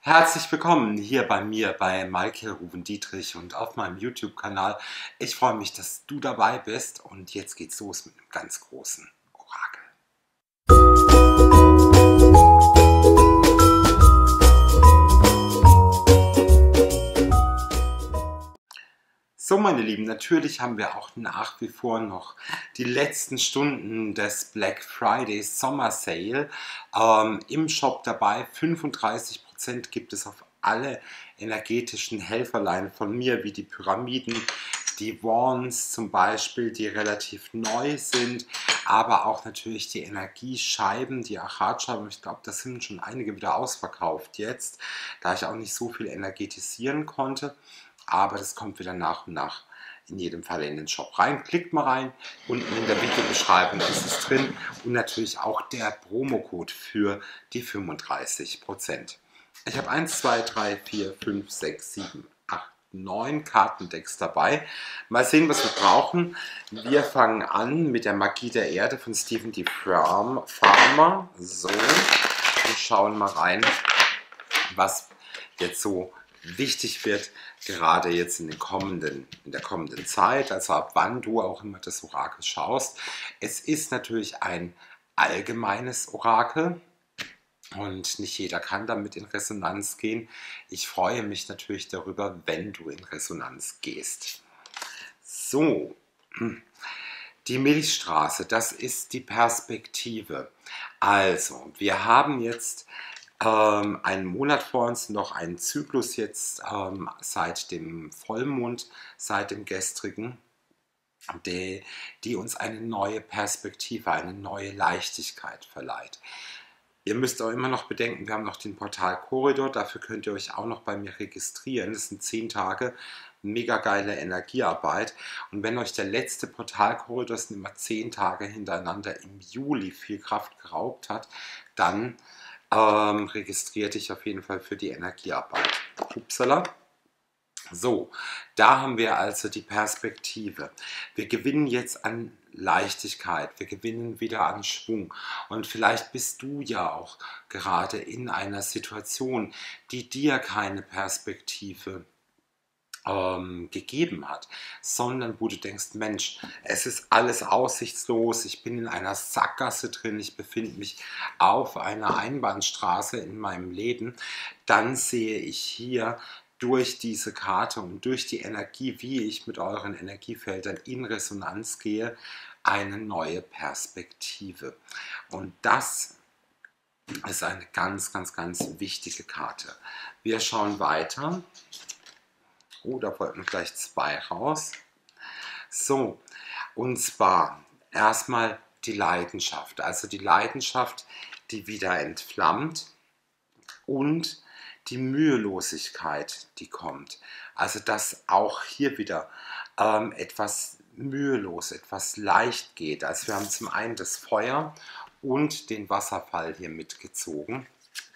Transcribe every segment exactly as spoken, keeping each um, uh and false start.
Herzlich willkommen hier bei mir bei Maike Ruven Dietrich und auf meinem YouTube-Kanal. Ich freue mich, dass du dabei bist und jetzt geht's los mit einem ganz großen Orakel. So, meine Lieben, natürlich haben wir auch nach wie vor noch die letzten Stunden des Black Friday Sommer Sale ähm, im Shop dabei. fünfunddreißig Prozent gibt es auf alle energetischen Helferlein von mir, wie die Pyramiden, die Wands zum Beispiel, die relativ neu sind, aber auch natürlich die Energiescheiben, die Achatscheiben. Ich glaube, das sind schon einige wieder ausverkauft jetzt, da ich auch nicht so viel energetisieren konnte. Aber das kommt wieder nach und nach in jedem Fall in den Shop rein. Klickt mal rein, unten in der Videobeschreibung ist es drin und natürlich auch der Promocode für die fünfunddreißig Prozent. Ich habe eins, zwei, drei, vier, fünf, sechs, sieben, acht, neun Kartendecks dabei. Mal sehen, was wir brauchen. Wir fangen an mit der Magie der Erde von Stephen D. Farmer. So, und schauen mal rein, was jetzt so wichtig wird, gerade jetzt in, den kommenden, in der kommenden Zeit, also ab wann du auch immer das Orakel schaust. Es ist natürlich ein allgemeines Orakel und nicht jeder kann damit in Resonanz gehen. Ich freue mich natürlich darüber, wenn du in Resonanz gehst. So, die Milchstraße, das ist die Perspektive. Also, wir haben jetzt Ähm, einen Monat vor uns, noch einen Zyklus jetzt ähm, seit dem Vollmond, seit dem gestrigen, die, die uns eine neue Perspektive, eine neue Leichtigkeit verleiht. Ihr müsst auch immer noch bedenken, wir haben noch den Portalkorridor, dafür könnt ihr euch auch noch bei mir registrieren. Das sind zehn Tage, mega geile Energiearbeit. Und wenn euch der letzte Portalkorridor, das sind immer zehn Tage hintereinander im Juli, viel Kraft geraubt hat, dann Ähm, registriere dich auf jeden Fall für die Energiearbeit. Upsala. So, da haben wir also die Perspektive. Wir gewinnen jetzt an Leichtigkeit, wir gewinnen wieder an Schwung. Und vielleicht bist du ja auch gerade in einer Situation, die dir keine Perspektive Ähm, gegeben hat, sondern wo du denkst, Mensch, es ist alles aussichtslos, ich bin in einer Sackgasse drin, ich befinde mich auf einer Einbahnstraße in meinem Leben, dann sehe ich hier durch diese Karte und durch die Energie, wie ich mit euren Energiefeldern in Resonanz gehe, eine neue Perspektive. Und das ist eine ganz, ganz, ganz wichtige Karte. Wir schauen weiter. Oh, da wollten gleich zwei raus. So, und zwar erstmal die Leidenschaft. Also die Leidenschaft, die wieder entflammt und die Mühelosigkeit, die kommt. Also dass auch hier wieder ähm, etwas mühelos, etwas leicht geht. Also wir haben zum einen das Feuer und den Wasserfall hier mitgezogen.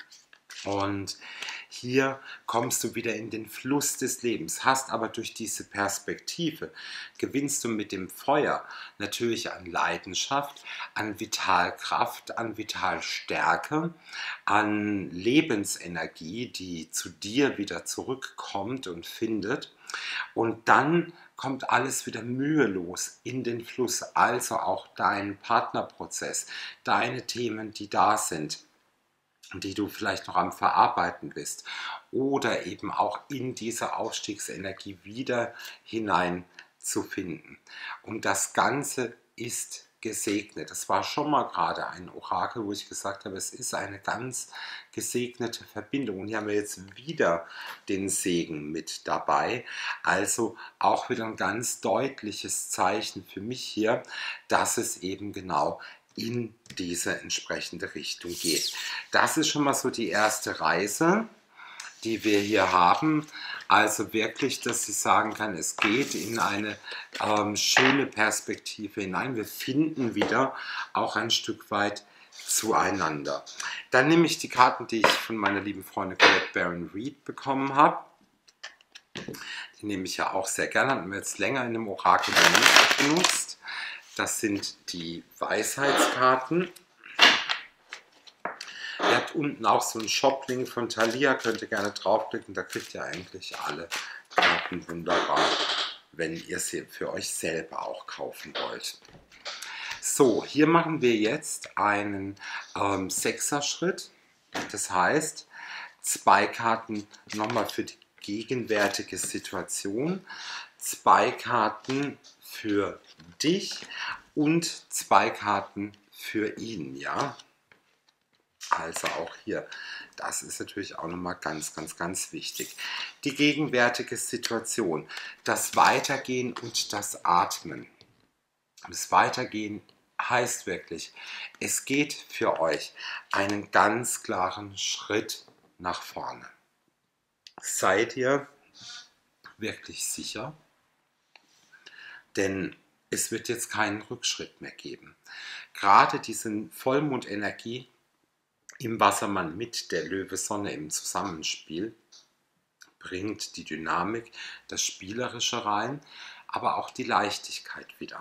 Und hier kommst du wieder in den Fluss des Lebens, hast aber durch diese Perspektive, gewinnst du mit dem Feuer natürlich an Leidenschaft, an Vitalkraft, an Vitalstärke, an Lebensenergie, die zu dir wieder zurückkommt und findet. Und dann kommt alles wieder mühelos in den Fluss, also auch dein Partnerprozess, deine Themen, die da sind, die du vielleicht noch am Verarbeiten bist, oder eben auch in diese Aufstiegsenergie wieder hinein zu finden. Und das Ganze ist gesegnet. Das war schon mal gerade ein Orakel, wo ich gesagt habe, es ist eine ganz gesegnete Verbindung. Und hier haben wir jetzt wieder den Segen mit dabei. Also auch wieder ein ganz deutliches Zeichen für mich hier, dass es eben genau in diese entsprechende Richtung geht. Das ist schon mal so die erste Reise, die wir hier haben. Also wirklich, dass ich sagen kann, es geht in eine ähm, schöne Perspektive hinein. Wir finden wieder auch ein Stück weit zueinander. Dann nehme ich die Karten, die ich von meiner lieben Freundin Colette Baron Reed bekommen habe. Die nehme ich ja auch sehr gerne, haben wir jetzt länger in dem Orakel benutzt. Das sind die Weisheitskarten. Der zeigt unten auch so einen Shop-Link von Thalia, könnt ihr gerne draufklicken, da kriegt ihr eigentlich alle Karten wunderbar, wenn ihr sie für euch selber auch kaufen wollt. So, hier machen wir jetzt einen ähm, Sechser-Schritt, das heißt, zwei Karten nochmal für die gegenwärtige Situation, zwei Karten für dich und zwei Karten für ihn, ja. Also auch hier, das ist natürlich auch nochmal ganz, ganz, ganz wichtig. Die gegenwärtige Situation, das Weitergehen und das Atmen. Das Weitergehen heißt wirklich, es geht für euch einen ganz klaren Schritt nach vorne. Seid ihr wirklich sicher? Denn es wird jetzt keinen Rückschritt mehr geben. Gerade diese Vollmondenergie im Wassermann mit der Löwe-Sonne im Zusammenspiel bringt die Dynamik, das Spielerische rein, aber auch die Leichtigkeit wieder.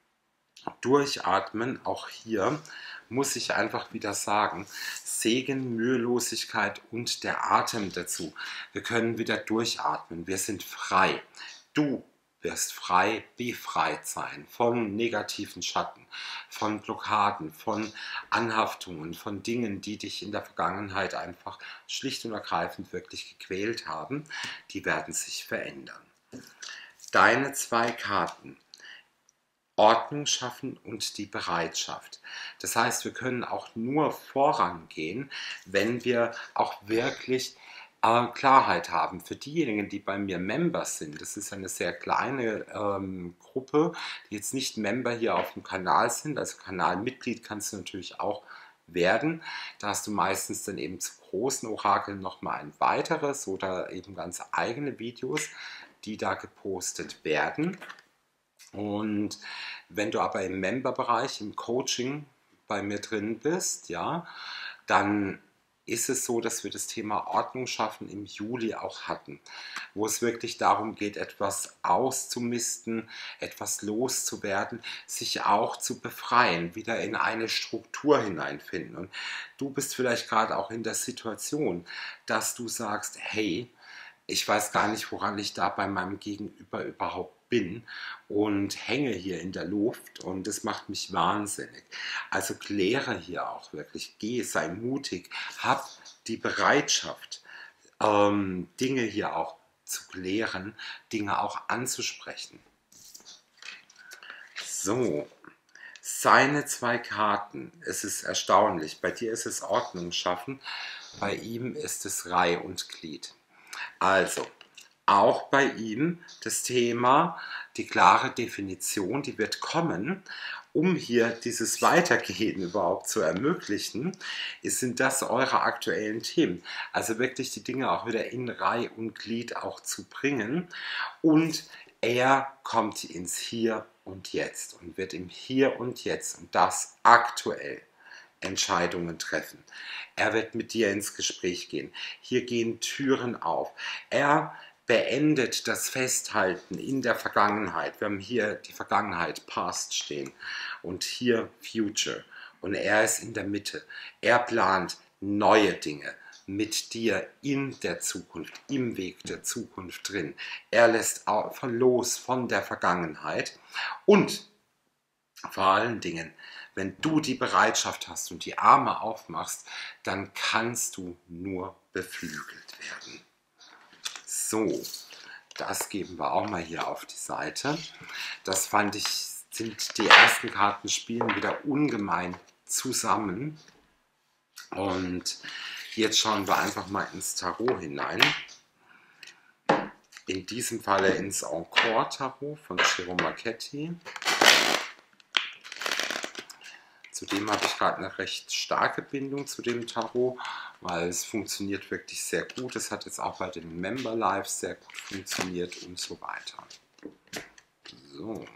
Durchatmen, auch hier muss ich einfach wieder sagen, Segen, Mühelosigkeit und der Atem dazu. Wir können wieder durchatmen, wir sind frei. Du wirst frei, befreit sein von negativen Schatten, von Blockaden, von Anhaftungen, von Dingen, die dich in der Vergangenheit einfach schlicht und ergreifend wirklich gequält haben. Die werden sich verändern. Deine zwei Karten: Ordnung schaffen und die Bereitschaft. Das heißt, wir können auch nur vorangehen, wenn wir auch wirklich äh, Klarheit haben. Für diejenigen, die bei mir Members sind, das ist eine sehr kleine ähm, Gruppe, die jetzt nicht Member hier auf dem Kanal sind, also Kanalmitglied kannst du natürlich auch werden. Da hast du meistens dann eben zu großen Orakeln nochmal ein weiteres oder eben ganz eigene Videos, die da gepostet werden. Und wenn du aber im Member-Bereich, im Coaching bei mir drin bist, ja, dann ist es so, dass wir das Thema Ordnung schaffen im Juli auch hatten, wo es wirklich darum geht, etwas auszumisten, etwas loszuwerden, sich auch zu befreien, wieder in eine Struktur hineinfinden. Und du bist vielleicht gerade auch in der Situation, dass du sagst, hey, ich weiß gar nicht, woran ich da bei meinem Gegenüber überhaupt bin und hänge hier in der Luft und das macht mich wahnsinnig. Also kläre hier auch wirklich, geh, sei mutig, hab die Bereitschaft, ähm, Dinge hier auch zu klären, Dinge auch anzusprechen. So, seine zwei Karten, es ist erstaunlich, bei dir ist es Ordnung schaffen, bei ihm ist es Reih und Glied. Also, auch bei ihm das Thema, die klare Definition, die wird kommen, um hier dieses Weitergehen überhaupt zu ermöglichen, sind das eure aktuellen Themen. Also wirklich die Dinge auch wieder in Reih und Glied auch zu bringen. Und er kommt ins Hier und Jetzt und wird im Hier und Jetzt und das aktuell Entscheidungen treffen. Er wird mit dir ins Gespräch gehen. Hier gehen Türen auf. Er beendet das Festhalten in der Vergangenheit. Wir haben hier die Vergangenheit, Past stehen und hier Future. Und er ist in der Mitte. Er plant neue Dinge mit dir in der Zukunft, im Weg der Zukunft drin. Er lässt los von der Vergangenheit und vor allen Dingen, wenn du die Bereitschaft hast und die Arme aufmachst, dann kannst du nur beflügelt werden. So, das geben wir auch mal hier auf die Seite. Das fand ich, sind die ersten Karten spielen wieder ungemein zusammen. Und jetzt schauen wir einfach mal ins Tarot hinein. In diesem Falle ins Encore-Tarot von Ciro Marchetti. Zudem habe ich gerade eine recht starke Bindung zu dem Tarot, weil es funktioniert wirklich sehr gut. Es hat jetzt auch bei den Member Lives sehr gut funktioniert und so weiter. So.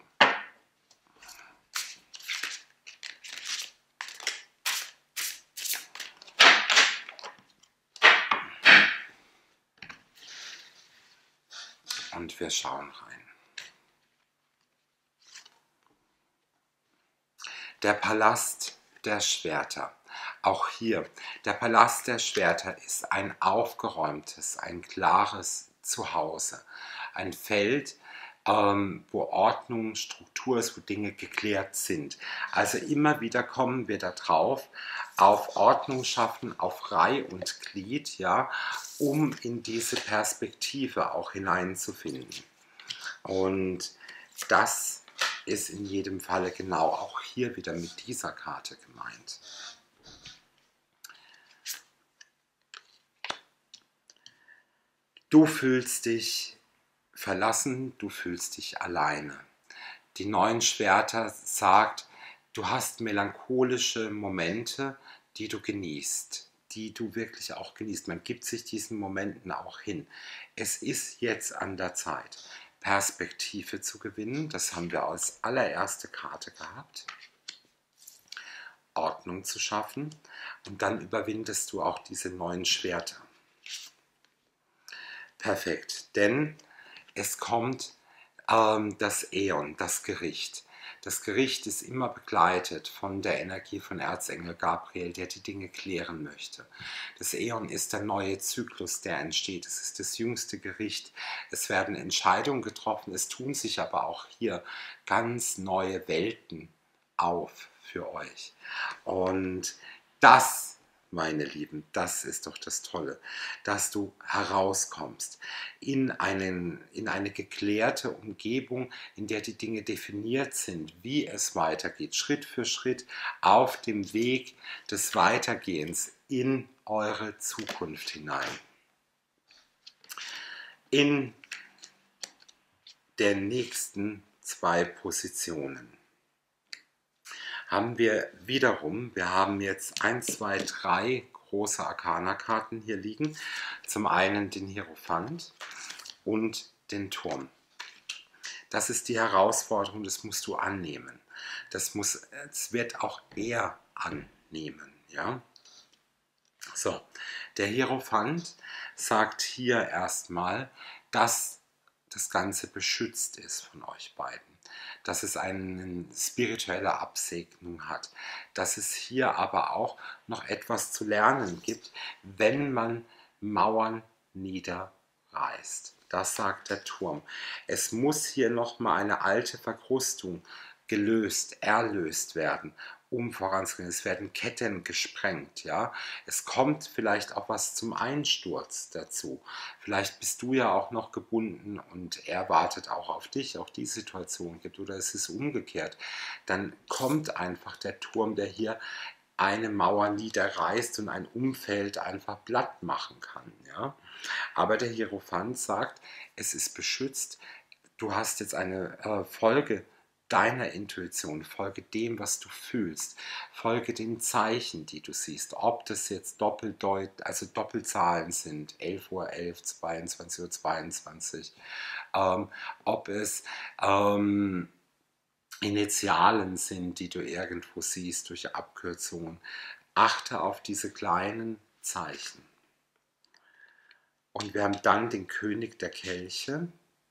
Und wir schauen rein. Der Palast der Schwerter. Auch hier, der Palast der Schwerter ist ein aufgeräumtes, ein klares Zuhause. Ein Feld, ähm, wo Ordnung, Struktur ist, wo Dinge geklärt sind. Also immer wieder kommen wir da drauf, auf Ordnung schaffen, auf Reih und Glied, ja, um in diese Perspektive auch hineinzufinden. Und das ist in jedem Falle genau auch hier wieder mit dieser Karte gemeint. Du fühlst dich verlassen, du fühlst dich alleine. Die neuen Schwerter sagt, du hast melancholische Momente, die du genießt, die du wirklich auch genießt. Man gibt sich diesen Momenten auch hin. Es ist jetzt an der Zeit, Perspektive zu gewinnen. Das haben wir als allererste Karte gehabt. Ordnung zu schaffen. Und dann überwindest du auch diese neuen Schwerter. Perfekt, denn es kommt ähm, das Äon, das Gericht. Das Gericht ist immer begleitet von der Energie von Erzengel Gabriel, der die Dinge klären möchte. Das Äon ist der neue Zyklus, der entsteht. Es ist das jüngste Gericht. Es werden Entscheidungen getroffen. Es tun sich aber auch hier ganz neue Welten auf für euch. Und das, meine Lieben, das ist doch das Tolle, dass du herauskommst in, einen, in eine geklärte Umgebung, in der die Dinge definiert sind, wie es weitergeht, Schritt für Schritt auf dem Weg des Weitergehens in eure Zukunft hinein. In den nächsten zwei Positionen haben wir wiederum, wir haben jetzt eins, zwei, drei große Arkana-Karten hier liegen. Zum einen den Hierophant und den Turm. Das ist die Herausforderung, das musst du annehmen. Das, muss, das wird auch er annehmen. Ja? So, der Hierophant sagt hier erstmal, dass das Ganze beschützt ist von euch beiden. Dass es eine spirituelle Absegnung hat, dass es hier aber auch noch etwas zu lernen gibt, wenn man Mauern niederreißt. Das sagt der Turm. Es muss hier nochmal eine alte Verkrustung gelöst, erlöst werden, um voranzugehen. Es werden Ketten gesprengt, ja. Es kommt vielleicht auch was zum Einsturz dazu. Vielleicht bist du ja auch noch gebunden und er wartet auch auf dich, auch die Situation gibt. Oder es ist umgekehrt. Dann kommt einfach der Turm, der hier eine Mauer niederreißt und ein Umfeld einfach platt machen kann, ja. Aber der Hierophant sagt, es ist beschützt. Du hast jetzt eine äh, Folge deiner Intuition, folge dem, was du fühlst, folge den Zeichen, die du siehst, ob das jetzt Doppeldeut, also Doppelzahlen sind, elf Uhr elf, zweiundzwanzig Uhr zweiundzwanzig, ähm, ob es ähm, Initialen sind, die du irgendwo siehst durch Abkürzungen. Achte auf diese kleinen Zeichen. Und wir haben dann den König der Kelche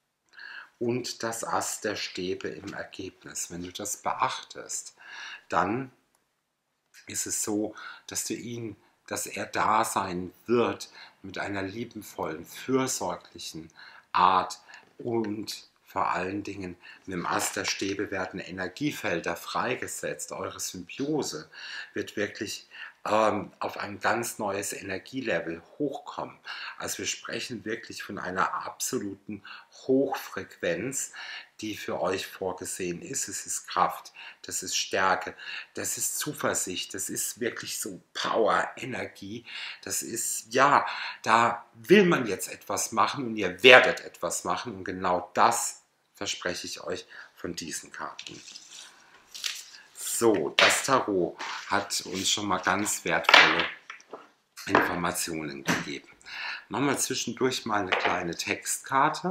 und das Ass der Stäbe im Ergebnis. Wenn du das beachtest, dann ist es so, dass du ihn, dass er da sein wird mit einer liebenvollen, fürsorglichen Art und vor allen Dingen mit dem Ass der Stäbe werden Energiefelder freigesetzt. Eure Symbiose wird wirklich ähm, auf ein ganz neues Energielevel hochkommen. Also wir sprechen wirklich von einer absoluten Hochfrequenz, die für euch vorgesehen ist. Es ist Kraft, das ist Stärke, das ist Zuversicht, das ist wirklich so Power, Energie. Das ist, ja, da will man jetzt etwas machen und ihr werdet etwas machen und genau das verspreche ich euch von diesen Karten. So, das Tarot hat uns schon mal ganz wertvolle Informationen gegeben. Machen wir zwischendurch mal eine kleine Textkarte.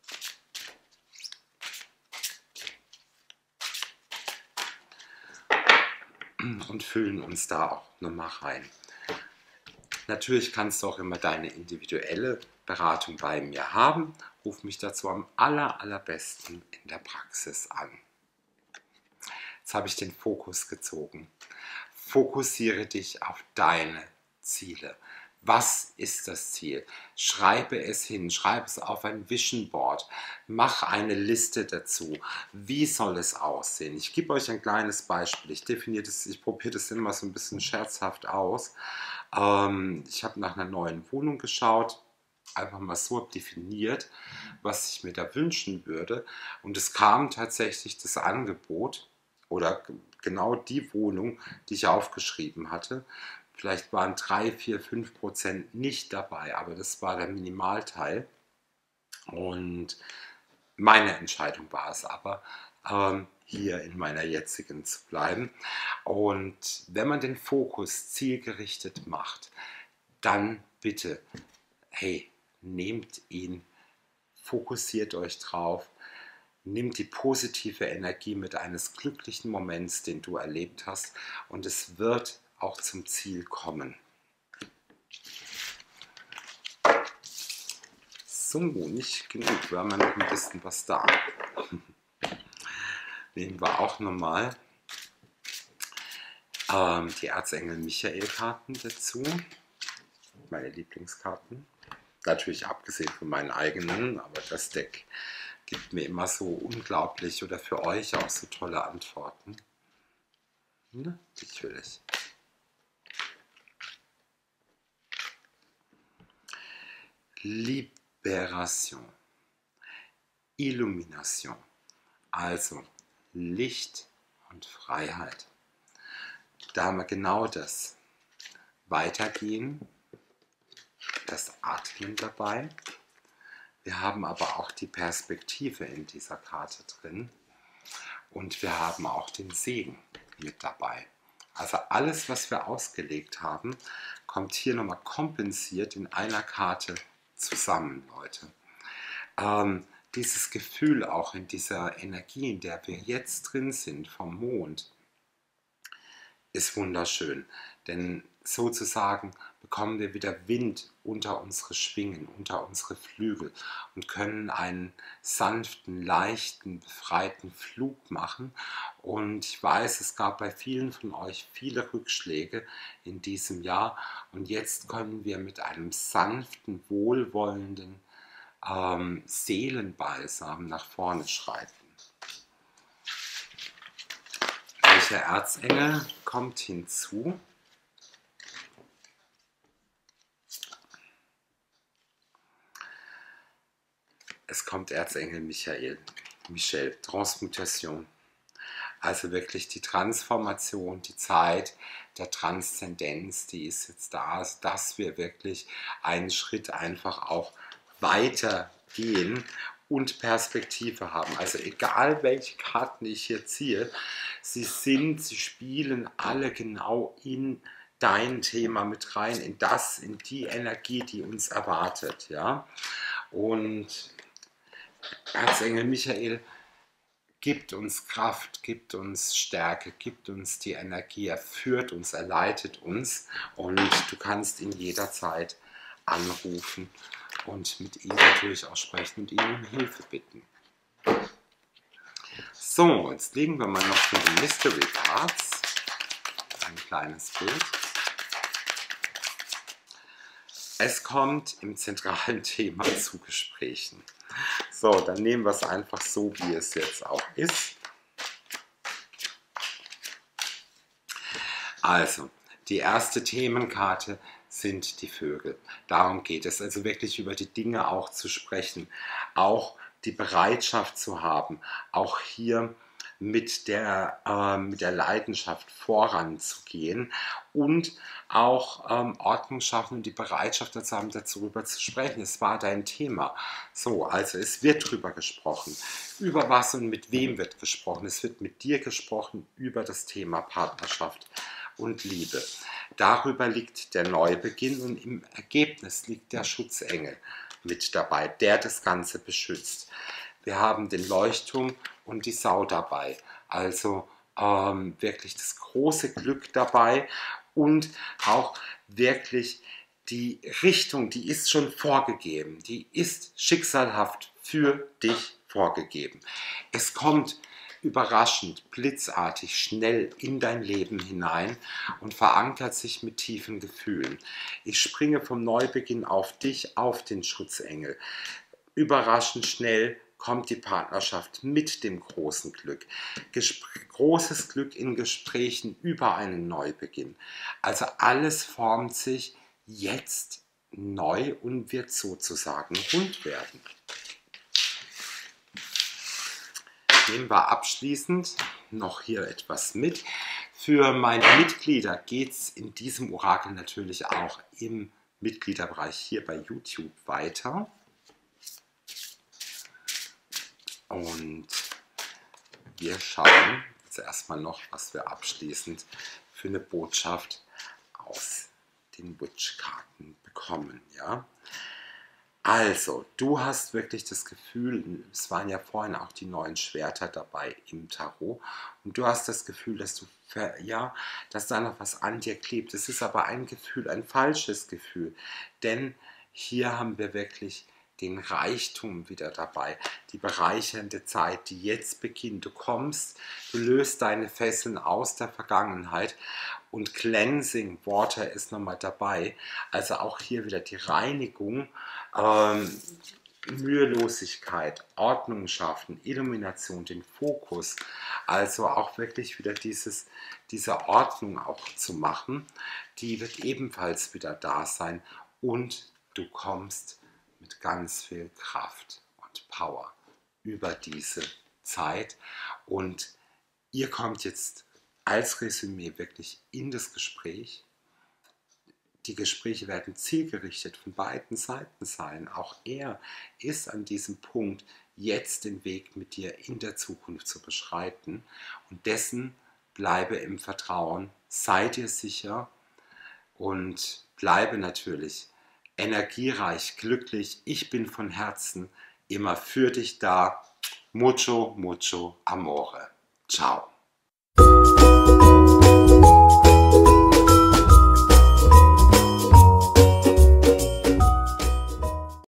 Und füllen uns da auch nochmal rein. Natürlich kannst du auch immer deine individuelle Beratung bei mir haben. Ruf mich dazu am aller, allerbesten in der Praxis an. Jetzt habe ich den Fokus gezogen fokussiere dich auf deine Ziele. Was ist das Ziel? Schreibe es hin, schreibe es auf ein Vision Board, mach eine Liste dazu. Wie soll es aussehen? Ich gebe euch ein kleines Beispiel. Ich definiere das, ich probiere das immer so ein bisschen scherzhaft aus. Ähm, ich habe nach einer neuen Wohnung geschaut, einfach mal so definiert, was ich mir da wünschen würde. Und es kam tatsächlich das Angebot oder genau die Wohnung, die ich aufgeschrieben hatte. Vielleicht waren drei, vier, fünf Prozent nicht dabei, aber das war der Minimalteil. Und meine Entscheidung war es aber, ähm, hier in meiner jetzigen zu bleiben. Und wenn man den Fokus zielgerichtet macht, dann bitte, hey, nehmt ihn, fokussiert euch drauf, nehmt die positive Energie mit eines glücklichen Moments, den du erlebt hast, und es wird auch zum Ziel kommen. So, nicht genug, wir haben ja noch ein bisschen was da. Nehmen wir auch nochmal ähm, die Erzengel Michael-Karten dazu. Meine Lieblingskarten. Natürlich abgesehen von meinen eigenen, aber das Deck gibt mir immer so unglaublich oder für euch auch so tolle Antworten. Ja, natürlich. Liberation, Illumination, also Licht und Freiheit. Da haben wir genau das. Weitergehen, das Atmen dabei. Wir haben aber auch die Perspektive in dieser Karte drin und wir haben auch den Segen mit dabei. Also alles, was wir ausgelegt haben, kommt hier nochmal kompensiert in einer Karte zusammen, Leute. Ähm, dieses Gefühl auch in dieser Energie, in der wir jetzt drin sind, vom Mond, ist wunderschön. Denn sozusagen bekommen wir wieder Wind unter unsere Schwingen, unter unsere Flügel und können einen sanften, leichten, befreiten Flug machen. Und ich weiß, es gab bei vielen von euch viele Rückschläge in diesem Jahr. Und jetzt können wir mit einem sanften, wohlwollenden ähm, Seelenbalsam nach vorne schreiten. Welcher Erzengel kommt hinzu? Es kommt Erzengel Michael, Michel, Transmutation. Also wirklich die Transformation, die Zeit der Transzendenz, die ist jetzt da, also dass wir wirklich einen Schritt einfach auch weitergehen und Perspektive haben. Also egal welche Karten ich hier ziehe, sie sind, sie spielen alle genau in dein Thema mit rein, in das, in die Energie, die uns erwartet, ja. Und Erzengel Michael gibt uns Kraft, gibt uns Stärke, gibt uns die Energie, er führt uns, er leitet uns und du kannst ihn jederzeit anrufen und mit ihm natürlich auch sprechen und ihn um Hilfe bitten. So, jetzt legen wir mal noch für die Mystery Cards ein kleines Bild. Es kommt im zentralen Thema zu Gesprächen. So, dann nehmen wir es einfach so, wie es jetzt auch ist. Also, die erste Themenkarte sind die Vögel. Darum geht es, also wirklich über die Dinge auch zu sprechen, auch die Bereitschaft zu haben, auch hier mit der, äh, mit der Leidenschaft voranzugehen und auch ähm, Ordnung schaffen und die Bereitschaft dazu haben, darüber zu sprechen. Es war dein Thema. So, also es wird drüber gesprochen. Über was und mit wem wird gesprochen? Es wird mit dir gesprochen über das Thema Partnerschaft und Liebe. Darüber liegt der Neubeginn und im Ergebnis liegt der Schutzengel mit dabei, der das Ganze beschützt. Wir haben den Leuchtturm und die Sau dabei, also ähm, wirklich das große Glück dabei und auch wirklich die Richtung, die ist schon vorgegeben, die ist schicksalhaft für dich vorgegeben. Es kommt überraschend, blitzartig, schnell in dein Leben hinein und verankert sich mit tiefen Gefühlen. Ich springe vom Neubeginn auf dich, auf den Schutzengel. Überraschend schnell kommt die Partnerschaft mit dem großen Glück. Gespr- großes Glück in Gesprächen über einen Neubeginn. Also alles formt sich jetzt neu und wird sozusagen rund werden. Nehmen wir abschließend noch hier etwas mit. Für meine Mitglieder geht es in diesem Orakel natürlich auch im Mitgliederbereich hier bei YouTube weiter. Und wir schauen jetzt erstmal noch, was wir abschließend für eine Botschaft aus den Witch-Karten bekommen. Ja? Also, du hast wirklich das Gefühl, es waren ja vorhin auch die neuen Schwerter dabei im Tarot, und du hast das Gefühl, dass du, ja, dass da noch was an dir klebt. Es ist aber ein Gefühl, ein falsches Gefühl, denn hier haben wir wirklich den Reichtum wieder dabei, die bereichernde Zeit, die jetzt beginnt. Du kommst, du löst deine Fesseln aus der Vergangenheit und Cleansing Water ist nochmal dabei. Also auch hier wieder die Reinigung, ähm, Mühelosigkeit, Ordnung schaffen, Illumination, den Fokus. Also auch wirklich wieder dieses, diese Ordnung auch zu machen, die wird ebenfalls wieder da sein, und du kommst mit ganz viel Kraft und Power über diese Zeit, und ihr kommt jetzt als Resümee wirklich in das Gespräch. Die Gespräche werden zielgerichtet von beiden Seiten sein. Auch er ist an diesem Punkt, jetzt den Weg mit dir in der Zukunft zu beschreiten, und dessen bleibe im Vertrauen, sei dir sicher und bleibe natürlich energiereich, glücklich. Ich bin von Herzen immer für dich da. Mucho, mucho amore. Ciao.